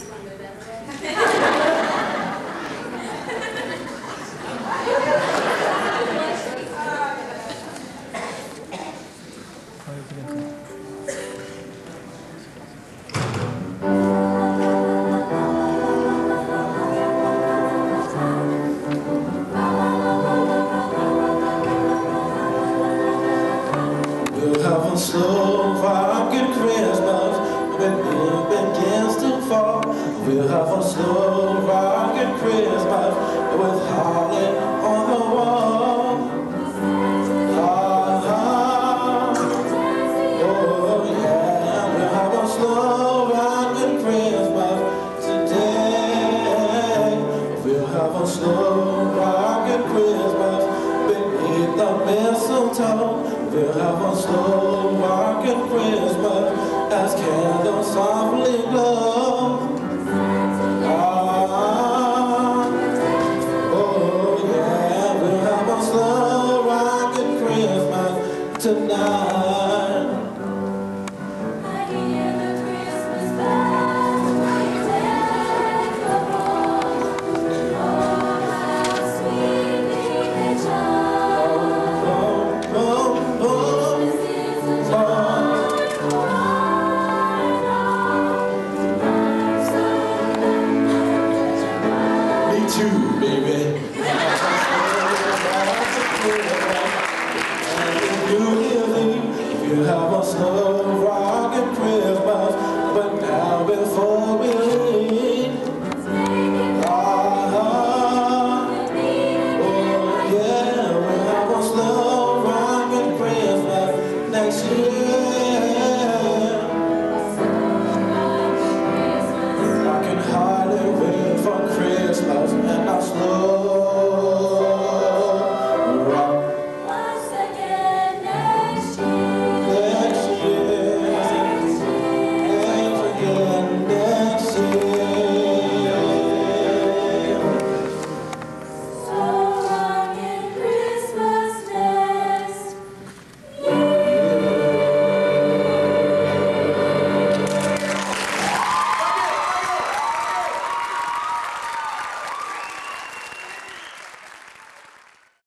We'll have a slow rockin' Christmas when it begins to fall. We'll have a slow rockin' Christmas with holly on the wall. Oh yeah, we'll have a slow rockin' Christmas today. We'll have a slow rockin' Christmas beneath the mistletoe. We'll have a slow rockin' Christmas as candles softly glow. Oh yeah, we'll have a slow rockin' Christmas tonight. I hear the Christmas bells ring the ball. Oh, how sweetly they chime. Christmas is a joyful life's so Me too, baby. We'll have a slow rockin' Christmas, but now before